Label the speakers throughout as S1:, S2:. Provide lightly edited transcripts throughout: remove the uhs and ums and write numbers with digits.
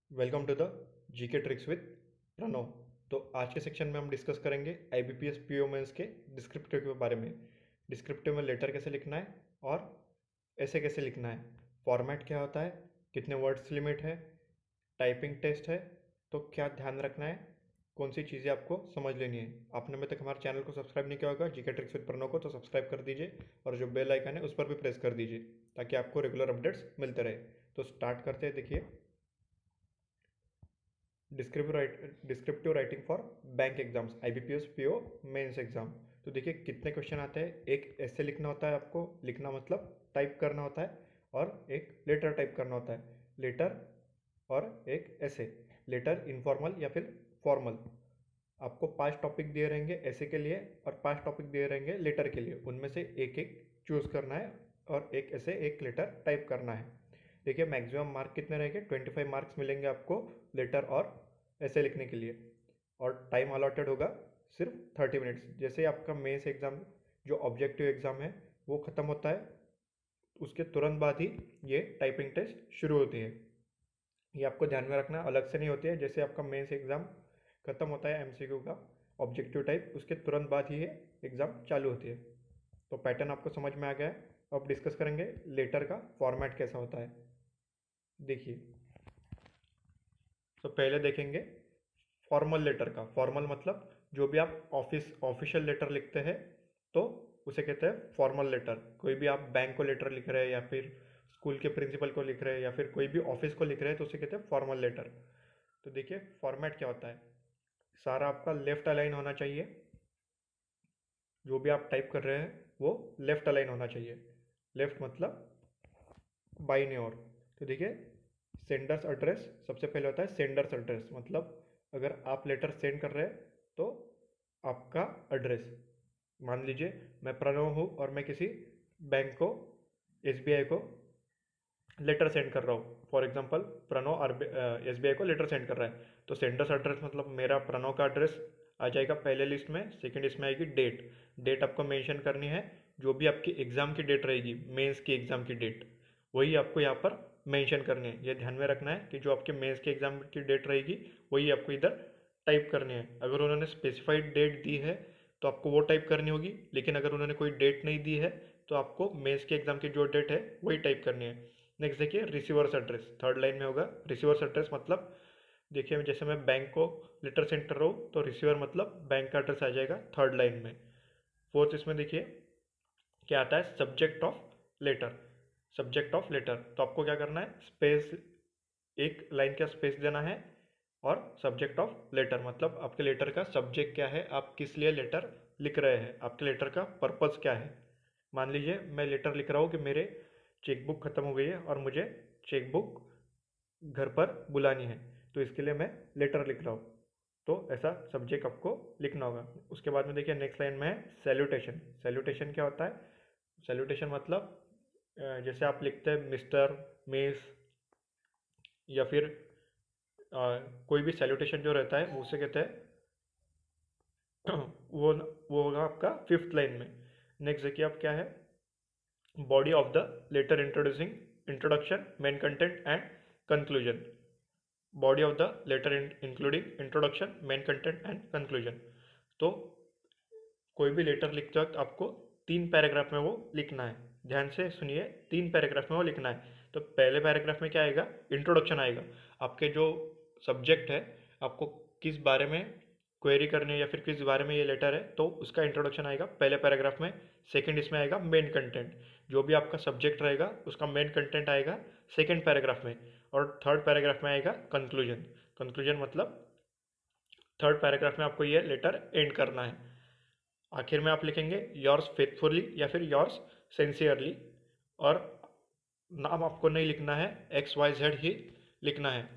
S1: Welcome to the GK tricks with Pranav. तो आज के सेक्शन में हम डिस्कस करेंगे आईबीपीएस पीओ मेंस के डिस्क्रिप्टिव के बारे में। डिस्क्रिप्टिव में लेटर कैसे लिखना है और ऐसे कैसे लिखना है, फॉर्मेट क्या होता है, कितने वर्ड्स लिमिट है, टाइपिंग टेस्ट है, तो क्या ध्यान रखना है, कौन सी चीज़ें आपको समझ लेनी है। आपने अभी तक हमारे चैनल को सब्सक्राइब नहीं किया होगा जीके ट्रिक्स विद प्रणव को, तो सब्सक्राइब कर दीजिए और जो बेल आइकन है उस पर भी प्रेस कर दीजिए ताकि आपको रेगुलर अपडेट्स मिलते रहे। तो स्टार्ट करते हैं। देखिए, descriptive writing for bank exams, IBPS PO mains exam. तो देखिए कितने क्वेश्चन आते हैं। एक ऐसे लिखना होता है, आपको लिखना मतलब टाइप करना होता है, और एक लेटर टाइप करना होता है। लेटर और एक ऐसे। लेटर इनफॉर्मल या फिर फॉर्मल। आपको 5 टॉपिक दिए रहेंगे ऐसे के लिए और 5 टॉपिक दिए रहेंगे लेटर के लिए। उनमें से एक एक चूज करना है और एक ऐसे एक लेटर टाइप करना है। देखिए मैक्सिमम मार्क कितने रहेंगे, 25 मार्क्स मिलेंगे आपको लेटर और ऐसे लिखने के लिए। और टाइम अलॉटेड होगा सिर्फ 30 मिनट्स। जैसे ही आपका मेंस एग्ज़ाम जो ऑब्जेक्टिव एग्ज़ाम है वो ख़त्म होता है, उसके तुरंत बाद ही ये टाइपिंग टेस्ट शुरू होती है। ये आपको ध्यान में रखना, अलग से नहीं होती है। जैसे आपका मेंस एग्ज़ाम ख़त्म होता है एमसीक्यू का ऑब्जेक्टिव टाइप, उसके तुरंत बाद ही ये एग्ज़ाम चालू होती है। तो पैटर्न आपको समझ में आ गया है। अब डिस्कस करेंगे लेटर का फॉर्मेट कैसा होता है। देखिए, तो पहले देखेंगे फॉर्मल लेटर का। फॉर्मल मतलब जो भी आप ऑफिशियल लेटर लिखते हैं तो उसे कहते हैं फॉर्मल लेटर। कोई भी आप बैंक को लेटर लिख रहे हैं या फिर स्कूल के प्रिंसिपल को लिख रहे हैं या फिर कोई भी ऑफिस को लिख रहे हैं तो उसे कहते हैं फॉर्मल लेटर। तो देखिए फॉर्मेट क्या होता है। सारा आपका लेफ्ट अलाइन होना चाहिए। जो भी आप टाइप कर रहे हैं वो लेफ्ट अलाइन होना चाहिए। लेफ्ट मतलब बाईं ओर। तो देखिए सेंडर्स एड्रेस सबसे पहले होता है। सेंडर्स एड्रेस मतलब अगर आप लेटर सेंड कर रहे हैं तो आपका एड्रेस, मान लीजिए मैं प्रणव हूँ और मैं किसी बैंक को, एसबीआई को लेटर सेंड कर रहा हूँ। फॉर एग्जांपल प्रणव एसबीआई को लेटर सेंड कर रहा है, तो सेंडर्स एड्रेस मतलब मेरा प्रणव का एड्रेस आ जाएगा पहले लिस्ट में। सेकंड लिस्ट में आएगी डेट। डेट आपको मेंशन करनी है। जो भी आपकी एग्ज़ाम की डेट रहेगी, मेंस की एग्ज़ाम की डेट, वही आपको यहाँ पर मेंशन करनी है। ये ध्यान में रखना है कि जो आपके मेंस के एग्ज़ाम की डेट रहेगी वही आपको इधर टाइप करनी है। अगर उन्होंने स्पेसिफाइड डेट दी है तो आपको वो टाइप करनी होगी, लेकिन अगर उन्होंने कोई डेट नहीं दी है तो आपको मेंस के एग्ज़ाम की जो डेट है वही टाइप करनी है। नेक्स्ट देखिए रिसीवर्स एड्रेस, थर्ड लाइन में होगा। रिसीवर्स एड्रेस मतलब देखिए जैसे मैं बैंक को लेटर सेंड कर रहा हूँ तो रिसीवर मतलब बैंक का एड्रेस आ जाएगा थर्ड लाइन में। फोर्थ इसमें देखिए क्या आता है, subject of letter. Subject of letter तो आपको क्या करना है, स्पेस, एक लाइन का स्पेस देना है। और सब्जेक्ट ऑफ लेटर मतलब आपके लेटर का सब्जेक्ट क्या है, आप किस लिए लेटर लिख रहे हैं, आपके लेटर का पर्पस क्या है। मान लीजिए मैं लेटर लिख रहा हूँ कि मेरे चेकबुक ख़त्म हो गई है और मुझे चेकबुक घर पर बुलानी है, तो इसके लिए मैं लेटर लिख रहा हूँ। तो ऐसा सब्जेक्ट आपको लिखना होगा। उसके बाद में देखिए नेक्स्ट लाइन में है सैल्यूटेशन। सैल्यूटेशन क्या होता है, सैल्यूटेशन मतलब जैसे आप लिखते हैं मिस्टर, मिस, या फिर कोई भी सैल्यूटेशन जो रहता है वो उसे कहते हैं वो होगा आपका फिफ्थ लाइन में। नेक्स्ट देखिए आप क्या है, body of the letter introducing, introduction, main content and conclusion. Body of the letter including introduction, main content and conclusion. तो कोई भी लेटर लिखते वक्त आपको 3 पैराग्राफ में वो लिखना है। ध्यान से सुनिए, 3 पैराग्राफ में वो लिखना है। तो पहले पैराग्राफ में क्या आएगा, इंट्रोडक्शन आएगा। आपके जो सब्जेक्ट है, आपको किस बारे में क्वेरी करनी है या फिर किस बारे में ये लेटर है, तो उसका इंट्रोडक्शन आएगा पहले पैराग्राफ में। सेकंड इसमें आएगा मेन कंटेंट, जो भी आपका सब्जेक्ट रहेगा उसका मेन कंटेंट आएगा सेकंड पैराग्राफ में। और थर्ड पैराग्राफ में आएगा कंक्लूजन। कंक्लूजन मतलब थर्ड पैराग्राफ में आपको ये लेटर एंड करना है। आखिर में आप लिखेंगे योर्स फेथफुली या फिर योर्स सिंसियरली, और नाम आपको नहीं लिखना है, XYZ ही लिखना है।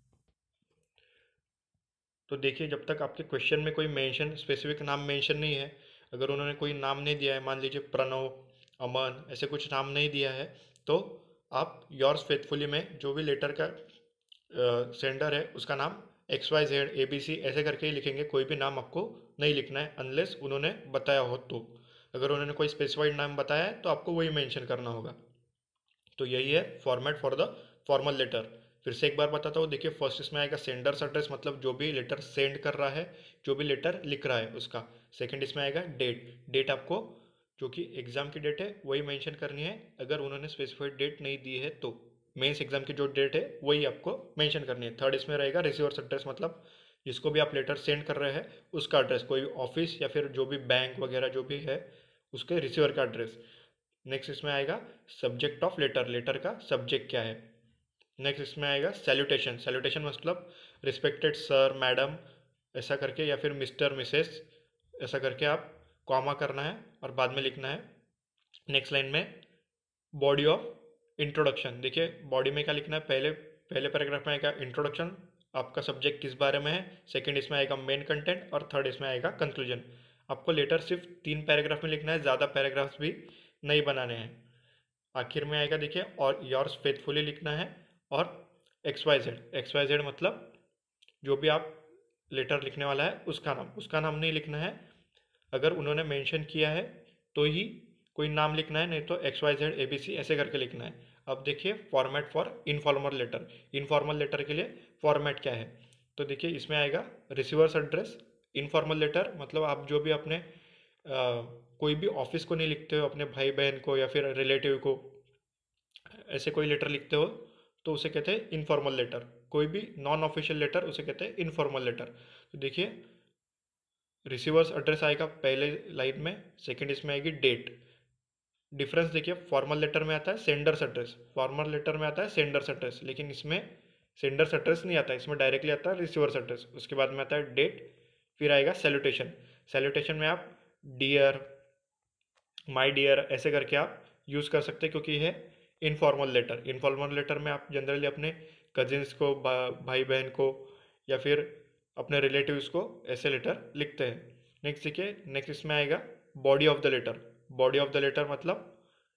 S1: तो देखिए जब तक आपके क्वेश्चन में कोई मेंशन, स्पेसिफिक नाम मेंशन नहीं है, अगर उन्होंने कोई नाम नहीं दिया है, मान लीजिए प्रणव, अमन, ऐसे कुछ नाम नहीं दिया है, तो आप योर्स फेथफुली में जो भी लेटर का सेंडर है उसका नाम XYZ ABC ऐसे करके ही लिखेंगे। कोई भी नाम आपको नहीं लिखना है अनलेस उन्होंने बताया हो तो। अगर उन्होंने कोई स्पेसिफाइड नाम बताया है तो आपको वही मेंशन करना होगा। तो यही है format for the formal letter. फिर से एक बार बताता हूँ, देखिए फर्स्ट इसमें आएगा सेंडर्स एड्रेस, मतलब जो भी लेटर सेंड कर रहा है, जो भी लेटर लिख रहा है उसका। सेकंड इसमें आएगा डेट, डेट आपको जो कि एग्ज़ाम की डेट है वही मेंशन करनी है, अगर उन्होंने स्पेसिफाइड डेट नहीं दी है तो मेंस एग्ज़ाम की जो डेट है वही आपको मेंशन करनी है। थर्ड इसमें रहेगा रिसीवर्स एड्रेस, मतलब जिसको भी आप लेटर सेंड कर रहे हैं उसका एड्रेस, कोई ऑफिस या फिर जो भी बैंक वगैरह जो भी है उसके रिसीवर का एड्रेस। नेक्स्ट इसमें आएगा सब्जेक्ट ऑफ लेटर, लेटर का सब्जेक्ट क्या है। नेक्स्ट इसमें आएगा सैल्यूटेशन, सैल्यूटेशन मतलब रिस्पेक्टेड सर मैडम ऐसा करके, या फिर मिस्टर मिसेस ऐसा करके आप कॉमा करना है और बाद में लिखना है। नेक्स्ट लाइन में बॉडी ऑफ इंट्रोडक्शन, देखिए बॉडी में क्या लिखना है, पहले पहले पैराग्राफ में आएगा इंट्रोडक्शन, आपका सब्जेक्ट किस बारे में है। सेकंड इसमें आएगा मेन कंटेंट और थर्ड इसमें आएगा कंक्लूजन। आपको लेटर सिर्फ 3 पैराग्राफ में लिखना है, ज़्यादा पैराग्राफ्स भी नहीं बनाने हैं। आखिर में आएगा देखिए और योर्स फेथफुली लिखना है, और X Y Z, X Y Z मतलब जो भी आप लेटर लिखने वाला है उसका नाम नहीं लिखना है, अगर उन्होंने मेंशन किया है तो ही कोई नाम लिखना है, नहीं तो X Y Z A B C ऐसे करके लिखना है। अब देखिए format for informal letter, informal letter के लिए फॉर्मेट क्या है, तो देखिए इसमें आएगा रिसीवर्स एड्रेस। इनफॉर्मल लेटर मतलब आप जो भी अपने कोई भी ऑफिस को नहीं लिखते हो, अपने भाई बहन को या फिर रिलेटिव को ऐसे कोई लेटर लिखते हो तो उसे कहते हैं इनफॉर्मल लेटर। कोई भी नॉन ऑफिशियल लेटर उसे कहते हैं इनफॉर्मल लेटर। तो देखिए रिसीवर्स एड्रेस आएगा पहले लाइन में, सेकंड इसमें आएगी डेट। डिफरेंस देखिए फॉर्मल लेटर में आता है सेंडर्स एड्रेस, फॉर्मल लेटर में आता है सेंडर्स एड्रेस, लेकिन इसमें सेंडर्स एड्रेस नहीं आता है, इसमें डायरेक्टली आता है रिसीवर्स एड्रेस। उसके बाद में आता है डेट, फिर आएगा सैल्यूटेशन। सैल्यूटेशन में आप डियर माय डियर ऐसे करके आप यूज़ कर सकते हैं, क्योंकि ये है इनफॉर्मल लेटर। इनफॉर्मल लेटर में आप जनरली अपने कजिन्स को, भाई बहन को या फिर अपने रिलेटिव्स को ऐसे लेटर लिखते हैं। नेक्स्ट देखिए, नेक्स्ट इसमें आएगा body of the letter. Body of the letter मतलब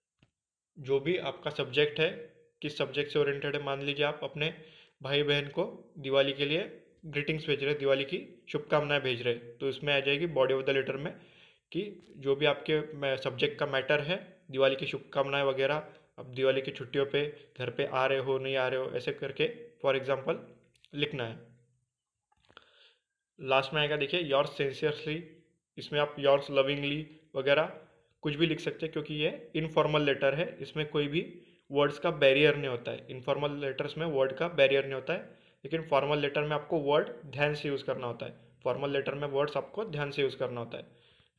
S1: जो भी आपका सब्जेक्ट है, किस सब्जेक्ट से ओरिएंटेड है। मान लीजिए आप अपने भाई बहन को दिवाली के लिए ग्रीटिंग्स भेज रहे, दिवाली की शुभकामनाएं भेज रहे, तो इसमें आ जाएगी बॉडी ऑफ द लेटर में कि जो भी आपके सब्जेक्ट का मैटर है, दिवाली की शुभकामनाएं वगैरह, अब दिवाली की छुट्टियों पे घर पे आ रहे हो नहीं आ रहे हो ऐसे करके फॉर एग्जांपल लिखना है। लास्ट में आएगा देखिए योर्स सिंसियरली, इसमें आप योर्स लविंगली वगैरह कुछ भी लिख सकते हैं, क्योंकि ये इनफॉर्मल लेटर है, इसमें कोई भी वर्ड्स का बैरियर नहीं होता है। इनफॉर्मल लेटर्स में वर्ड का बैरियर नहीं होता है, लेकिन फॉर्मल लेटर में आपको वर्ड ध्यान से यूज़ करना होता है। फॉर्मल लेटर में वर्ड्स आपको ध्यान से यूज़ करना होता है।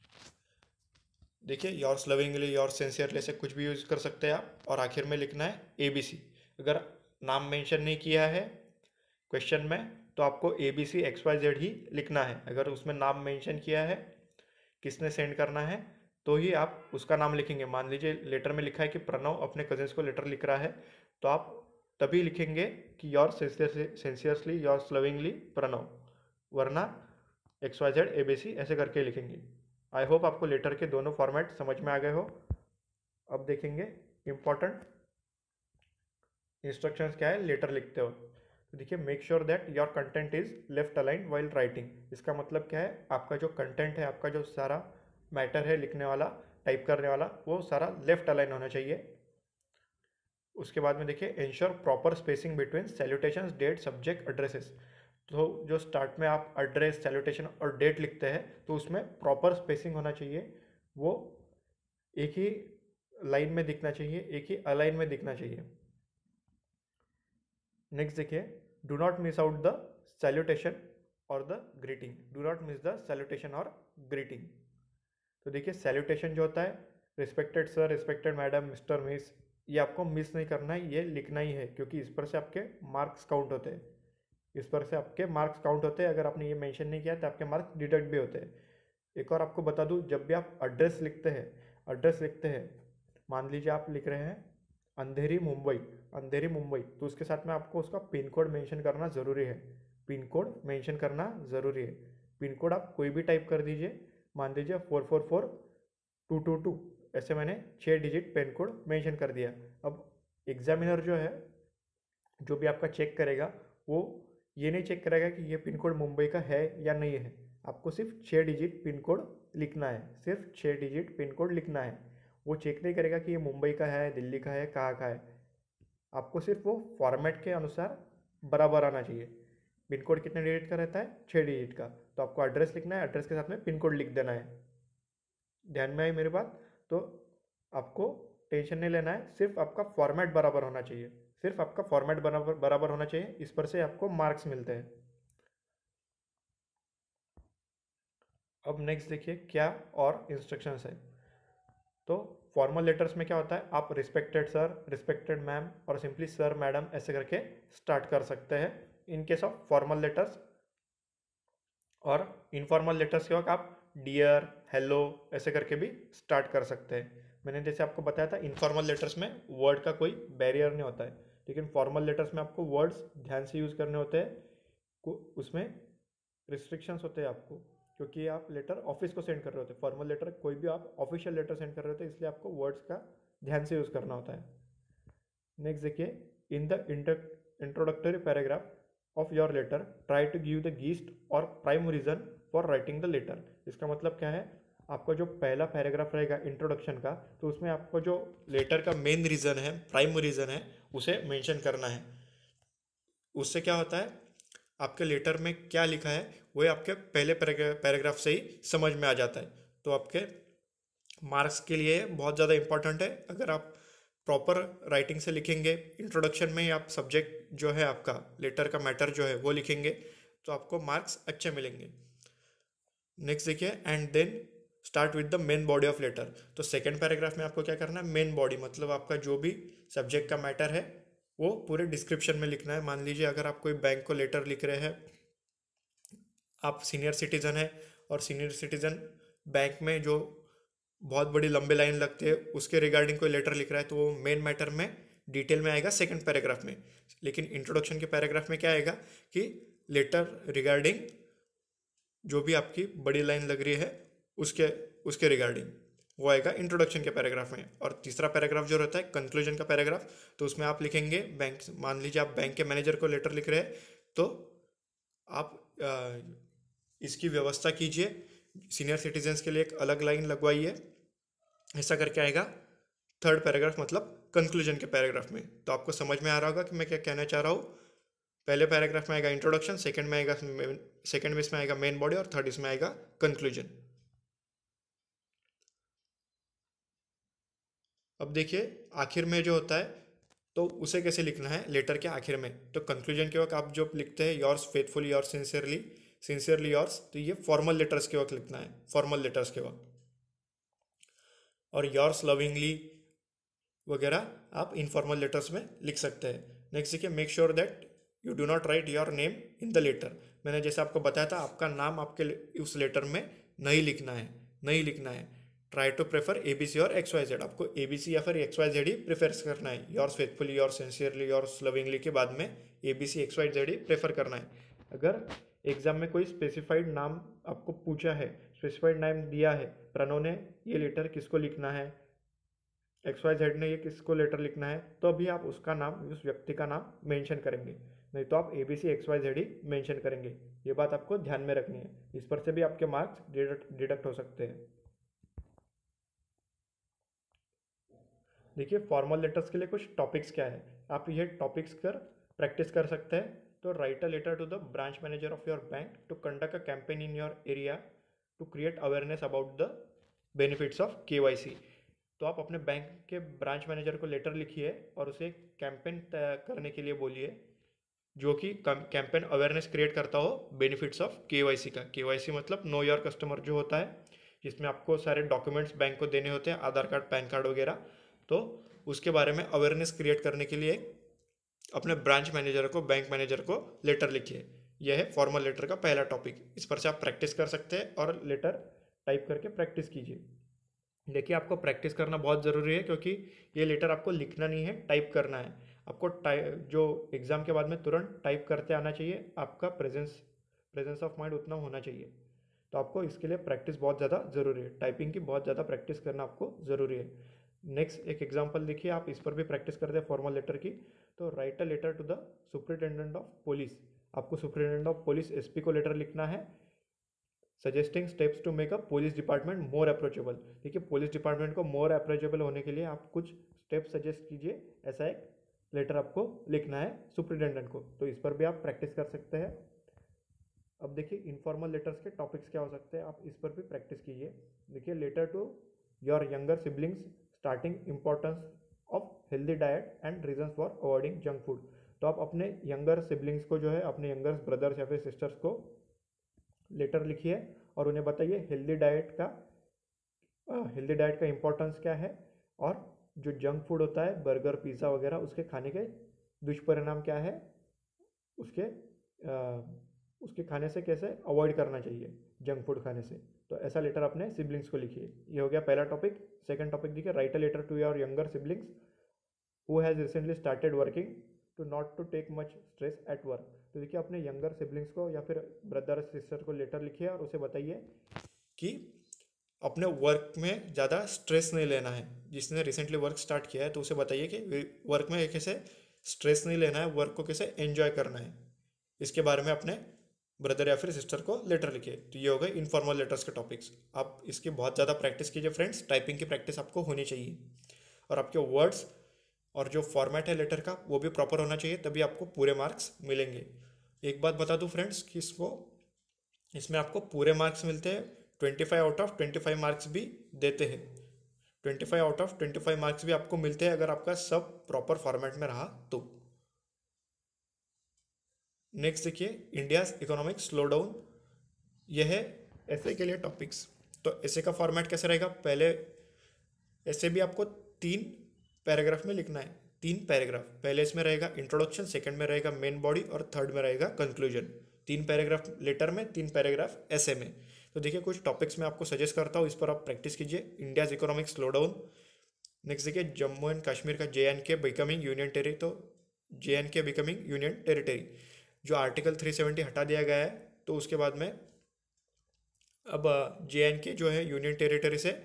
S1: देखिए योर्स लविंगली, योर्स सिंसियरली से कुछ भी यूज़ कर सकते हैं आप, और आखिर में लिखना है ए बी सी। अगर नाम मेंशन नहीं किया है क्वेश्चन में तो आपको A B C X Y Z ही लिखना है। अगर उसमें नाम मेंशन किया है किसने सेंड करना है तो ही आप उसका नाम लिखेंगे। मान लीजिए लेटर में लिखा है कि प्रणव अपने कजिन्स को लेटर लिख रहा है, तो आप तभी लिखेंगे कि your sincerely yours lovingly Pranav, वरना X Y Z A B C ऐसे करके लिखेंगे। आई होप आपको लेटर के दोनों फॉर्मेट समझ में आ गए हो। अब देखेंगे इम्पॉर्टेंट इंस्ट्रक्शंस क्या है लेटर लिखते हो। तो देखिए make sure that your content is left aligned while writing. इसका मतलब क्या है, आपका जो कंटेंट है, आपका जो सारा मैटर है लिखने वाला, टाइप करने वाला, वो सारा लेफ्ट अलाइन होना चाहिए। उसके बाद में देखिए ensure proper spacing between salutations date subject addresses. तो जो स्टार्ट में आप एड्रेस सैल्यूटेशन और डेट लिखते हैं तो उसमें प्रॉपर स्पेसिंग होना चाहिए, वो एक ही लाइन में दिखना चाहिए, एक ही अलाइन में दिखना चाहिए। नेक्स्ट देखिए do not miss out the salutation और the greeting. Do not miss the salutation और ग्रीटिंग। तो देखिए सैल्यूटेशन जो होता है, respected sir, respected madam, mister miss, ये आपको मिस नहीं करना है, ये लिखना ही है, क्योंकि इस पर से आपके मार्क्स काउंट होते हैं। इस पर से आपके मार्क्स काउंट होते हैं। अगर आपने ये मेंशन नहीं किया तो आपके मार्क्स डिडक्ट भी होते हैं। एक और आपको बता दूं, जब भी आप एड्रेस लिखते हैं, एड्रेस लिखते हैं, मान लीजिए आप लिख रहे हैं अंधेरी मुंबई, अंधेरी मुंबई, तो उसके साथ में आपको उसका पिन कोड मेंशन करना ज़रूरी है। पिन कोड मेंशन करना ज़रूरी है। पिन कोड आप कोई भी टाइप कर दीजिए, मान लीजिए 444222, ऐसे मैंने 6 डिजिट पिन कोड मेंशन कर दिया। अब एग्जामिनर जो है, जो भी आपका चेक करेगा, वो ये नहीं चेक करेगा कि ये पिन कोड मुंबई का है या नहीं है। आपको सिर्फ 6 डिजिट पिन कोड लिखना है, सिर्फ 6 डिजिट पिन कोड लिखना है। वो चेक नहीं करेगा कि ये मुंबई का है, दिल्ली का है, कहाँ का है। आपको सिर्फ वो फॉर्मेट के अनुसार बराबर आना चाहिए। पिन कोड कितने डिजिट का रहता है? 6 डिजिट का। तो आपको एड्रेस लिखना है, एड्रेस के साथ में पिन कोड लिख देना है। ध्यान में आई मेरी बात? तो आपको टेंशन नहीं लेना है, सिर्फ आपका फॉर्मेट बराबर होना चाहिए। सिर्फ आपका फॉर्मेट बराबर बराबर होना चाहिए, इस पर से आपको मार्क्स मिलते हैं। अब नेक्स्ट देखिए क्या और इंस्ट्रक्शंस है। तो फॉर्मल लेटर्स में क्या होता है, आप रिस्पेक्टेड सर, रिस्पेक्टेड मैम और सिंपली सर मैडम ऐसे करके स्टार्ट कर सकते हैं in case of formal letters. और इनफॉर्मल लेटर्स के वक्त आप डियर, हेलो ऐसे करके भी स्टार्ट कर सकते हैं। मैंने जैसे आपको बताया था इनफॉर्मल लेटर्स में वर्ड का कोई बैरियर नहीं होता है, लेकिन फॉर्मल लेटर्स में आपको वर्ड्स ध्यान से यूज़ करने होते हैं। उसमें रिस्ट्रिक्शंस होते हैं आपको, क्योंकि आप लेटर ऑफिस को सेंड कर रहे होते हैं। फॉर्मल लेटर कोई भी आप ऑफिशियल लेटर सेंड कर रहे होते हैं, इसलिए आपको वर्ड्स का ध्यान से यूज़ करना होता है। नेक्स्ट देखिए, in the introductory paragraph of your letter try to give the gist और prime reason for writing the letter. इसका मतलब क्या है, आपका जो पहला पैराग्राफ रहेगा इंट्रोडक्शन का, तो उसमें आपको जो लेटर का मेन रीज़न है, प्राइम रीज़न है, उसे मेंशन करना है। उससे क्या होता है, आपके लेटर में क्या लिखा है वो आपके पहले पैराग्राफ से ही समझ में आ जाता है। तो आपके मार्क्स के लिए बहुत ज़्यादा इंपॉर्टेंट है। अगर आप प्रॉपर राइटिंग से लिखेंगे, इंट्रोडक्शन में ही आप सब्जेक्ट जो है आपका लेटर का मैटर जो है वो लिखेंगे, तो आपको मार्क्स अच्छे मिलेंगे। नेक्स्ट देखिए, and then start with the main body of letter. तो सेकेंड पैराग्राफ में आपको क्या करना है, मेन बॉडी मतलब आपका जो भी सब्जेक्ट का मैटर है वो पूरे डिस्क्रिप्शन में लिखना है। मान लीजिए अगर आप कोई बैंक को लेटर लिख रहे हैं, आप सीनियर सिटीज़न है और सीनियर सिटीज़न बैंक में जो बहुत बड़ी लंबी लाइन लगती है उसके रिगार्डिंग कोई लेटर लिख रहा है, तो वो मेन मैटर में डिटेल में आएगा सेकंड पैराग्राफ में। लेकिन इंट्रोडक्शन के पैराग्राफ में क्या आएगा कि लेटर रिगार्डिंग जो भी आपकी बड़ी लाइन लग रही है उसके उसके रिगार्डिंग वो आएगा इंट्रोडक्शन के पैराग्राफ में। और तीसरा पैराग्राफ जो रहता है कंक्लूजन का पैराग्राफ, तो उसमें आप लिखेंगे बैंक, मान लीजिए आप बैंक के मैनेजर को लेटर लिख रहे हैं, तो आप इसकी व्यवस्था कीजिए, सीनियर सिटीजन्स के लिए एक अलग लाइन लगवाइए, ऐसा करके आएगा थर्ड पैराग्राफ मतलब कंक्लूजन के पैराग्राफ में। तो आपको समझ में आ रहा होगा कि मैं क्या कहना चाह रहा हूँ। पहले पैराग्राफ में आएगा इंट्रोडक्शन, सेकंड में आएगा सेकंड में इसमें आएगा मेन बॉडी और थर्ड इसमें आएगा कंक्लूजन। अब देखिए आखिर में जो होता है, तो उसे कैसे लिखना है लेटर के आखिर में। तो कंक्लूजन के वक्त आप जो लिखते हैं yours faithfully yours sincerely, sincerely yours, तो ये फॉर्मल लेटर्स के वक्त लिखना है, फॉर्मल लेटर्स के वक्त। और योर्स लविंगली वगैरह आप इनफॉर्मल लेटर्स में लिख सकते हैं। नेक्स्ट देखिए, make sure that you do not write your name in the letter. मैंने जैसे आपको बताया था आपका नाम आपके उस लेटर में नहीं लिखना है, नहीं लिखना है। Try to prefer A B C और एक्स वाई जेड, आपको ए बी सी या फिर एक्स वाई जेड ही प्रेफर करना है। Yours faithfully, yours sincerely, yours lovingly के बाद में A B C X Y Z ही प्रेफर करना है। अगर एग्जाम में कोई स्पेसिफाइड नाम आपको पूछा है, स्पेसिफाइड नाम दिया है, प्रणों ने ये लेटर किसको लिखना है, एक्स वाई जेड ने ये किसको लेटर लिखना है, तो अभी आप उसका नाम, उस व्यक्ति का नाम मेंशन करेंगे, नहीं तो आप A B C X Y Z ही मेंशन करेंगे। ये बात आपको ध्यान में रखनी है, इस पर से भी आपके मार्क्स डिडक्ट हो सकते हैं। देखिए फॉर्मल लेटर्स के लिए कुछ टॉपिक्स क्या है, आप ये टॉपिक्स कर प्रैक्टिस कर सकते हैं। तो write a letter to the branch manager of your bank to conduct a campaign in your area to create awareness about the benefits of KYC। तो आप अपने बैंक के ब्रांच मैनेजर को लेटर लिखिए और उसे कैंपेन करने के लिए बोलिए, जो कि कैंपेन अवेयरनेस क्रिएट करता हो बेनिफिट्स ऑफ KYC का। KYC मतलब नो योर कस्टमर जो होता है, जिसमें आपको सारे डॉक्यूमेंट्स बैंक को देने होते हैं, आधार कार्ड, पैन कार्ड वगैरह। तो उसके बारे में अवेयरनेस क्रिएट करने के लिए अपने ब्रांच मैनेजर को, बैंक मैनेजर को लेटर लिखिए। यह है फॉर्मल लेटर का पहला टॉपिक। इस पर से आप प्रैक्टिस कर सकते हैं और लेटर टाइप करके प्रैक्टिस कीजिए। देखिए आपको प्रैक्टिस करना बहुत ज़रूरी है, क्योंकि ये लेटर आपको लिखना नहीं है, टाइप करना है। आपको जो एग्ज़ाम के बाद में तुरंत टाइप करते आना चाहिए, आपका प्रेजेंस ऑफ माइंड उतना होना चाहिए। तो आपको इसके लिए प्रैक्टिस बहुत ज़्यादा ज़रूरी है, टाइपिंग की बहुत ज़्यादा प्रैक्टिस करना आपको ज़रूरी है। नेक्स्ट एक एग्जांपल देखिए, आप इस पर भी प्रैक्टिस करते हैं फॉर्मल लेटर की। तो write a letter to the superintendent of police, आपको सुपरिटेंडेंट ऑफ पुलिस SP को लेटर लिखना है, suggesting steps to make a police department more approachable. देखिए पुलिस डिपार्टमेंट को मोर अप्रोचेबल होने के लिए आप कुछ स्टेप्स सजेस्ट कीजिए। ऐसा एक लेटर आपको लिखना है सुपरिटेंडेंट को, तो इस पर भी आप प्रैक्टिस कर सकते हैं। अब देखिए इनफॉर्मल लेटर्स के टॉपिक्स क्या हो सकते हैं, आप इस पर भी प्रैक्टिस कीजिए। देखिए letter to your younger siblings starting importance of healthy diet and reasons for avoiding junk food. तो आप अपने यंगर सिबलिंग्स को जो है, अपने यंगर ब्रदर्स या फिर सिस्टर्स को लेटर लिखिए और उन्हें बताइए हेल्दी डाइट का इम्पोर्टेंस क्या है, और जो जंक फूड होता है बर्गर पिज़्ज़ा वगैरह, उसके खाने के दुष्परिणाम क्या है, उसके उसके खाने से कैसे अवॉइड करना चाहिए जंक फूड खाने से। तो ऐसा लेटर अपने सिबलिंग्स को लिखिए। ये हो गया पहला टॉपिक। सेकंड टॉपिक देखिए, write a letter to your younger siblings who has recently started working to not to take much stress at work. तो देखिए अपने यंगर सिबलिंग्स को या फिर ब्रदर सिस्टर को लेटर लिखिए और उसे बताइए कि अपने वर्क में ज़्यादा स्ट्रेस नहीं लेना है। जिसने रिसेंटली वर्क स्टार्ट किया है तो उसे बताइए कि वर्क में कैसे स्ट्रेस नहीं लेना है, वर्क को कैसे एंजॉय करना है। इसके बारे में अपने ब्रदर या फिर सिस्टर को लेटर लिखिए। तो ये हो गए इनफॉर्मल लेटर्स के टॉपिक्स। आप इसकी बहुत ज़्यादा प्रैक्टिस कीजिए फ्रेंड्स, टाइपिंग की प्रैक्टिस आपको होनी चाहिए, और आपके वर्ड्स और जो फॉर्मेट है लेटर का वो भी प्रॉपर होना चाहिए, तभी आपको पूरे मार्क्स मिलेंगे। एक बात बता दूं फ्रेंड्स कि इसमें आपको पूरे मार्क्स मिलते हैं, 25 आउट ऑफ 25 मार्क्स भी देते हैं। 25 आउट ऑफ 25 मार्क्स भी आपको मिलते हैं अगर आपका सब प्रॉपर फॉर्मेट में रहा तो। नेक्स्ट देखिए, इंडियाज इकोनॉमिक स्लो डाउन। यह है ऐसे के लिए टॉपिक्स। तो ऐसे का फॉर्मेट कैसे रहेगा, पहले ऐसे भी आपको 3 पैराग्राफ में लिखना है, 3 पैराग्राफ। पहले इसमें रहेगा इंट्रोडक्शन, सेकंड में रहेगा मेन बॉडी और थर्ड में रहेगा कंक्लूजन। 3 पैराग्राफ लेटर में, 3 पैराग्राफ ऐसे में। तो देखिए कुछ टॉपिक्स मैं आपको सजेस्ट करता हूँ, इस पर आप प्रैक्टिस कीजिए। India's economic slow down. Next देखिए, जम्मू एंड कश्मीर का JNK बिकमिंग यूनियन टेरिटरी। तो JNK बिकमिंग यूनियन टेरिटरी, जो आर्टिकल 370 हटा दिया गया है, तो उसके बाद में अब JNK जो है यूनियन टेरिटरी से,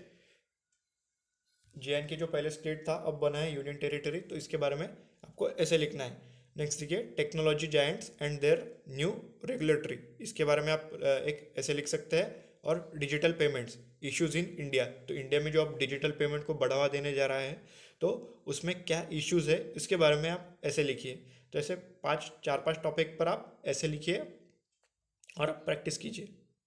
S1: JNK जो पहले स्टेट था अब बना है यूनियन टेरिटरी, तो इसके बारे में आपको ऐसे लिखना है। नेक्स्ट देखिए, technology giants and their new regulatory. इसके बारे में आप एक ऐसे लिख सकते हैं। और digital payments issues in India. तो इंडिया में जो अब डिजिटल पेमेंट को बढ़ावा देने जा रहा है, तो उसमें क्या इश्यूज है इसके बारे में आप ऐसे लिखिए। तो ऐसे 4-5 टॉपिक पर आप ऐसे लिखिए और आप प्रैक्टिस कीजिए।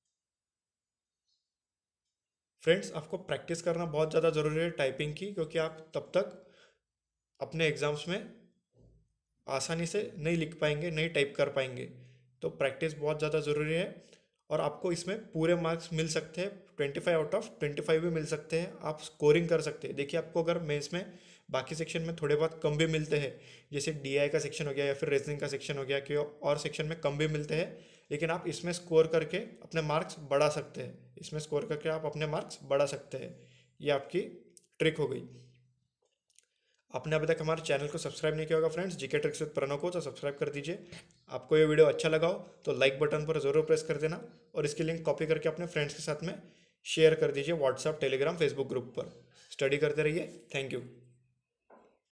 S1: फ्रेंड्स, आपको प्रैक्टिस करना बहुत ज़्यादा ज़रूरी है टाइपिंग की, क्योंकि आप तब तक अपने एग्ज़ाम्स में आसानी से नहीं लिख पाएंगे, नहीं टाइप कर पाएंगे। तो प्रैक्टिस बहुत ज़्यादा ज़रूरी है, और आपको इसमें पूरे मार्क्स मिल सकते हैं, 25 आउट ऑफ 25 भी मिल सकते हैं। आप स्कोरिंग कर सकते हैं। देखिए आपको अगर मेंस में बाकी सेक्शन में थोड़े बहुत कम भी मिलते हैं, जैसे DI का सेक्शन हो गया या फिर रीजनिंग का सेक्शन हो गया, कि और सेक्शन में कम भी मिलते हैं, लेकिन आप इसमें स्कोर करके अपने मार्क्स बढ़ा सकते हैं। इसमें स्कोर करके आप अपने मार्क्स बढ़ा सकते हैं। ये आपकी ट्रिक हो गई। आपने अभी तक हमारे चैनल को सब्सक्राइब नहीं किया होगा friends, GK tricks with Pranav को, तो सब्सक्राइब कर दीजिए। आपको ये वीडियो अच्छा लगा हो तो लाइक बटन पर ज़रूर प्रेस कर देना, और इसकी लिंक कॉपी करके अपने फ्रेंड्स के साथ में शेयर कर दीजिए व्हाट्सएप, टेलीग्राम, फेसबुक ग्रुप पर। स्टडी करते रहिए। Thank you.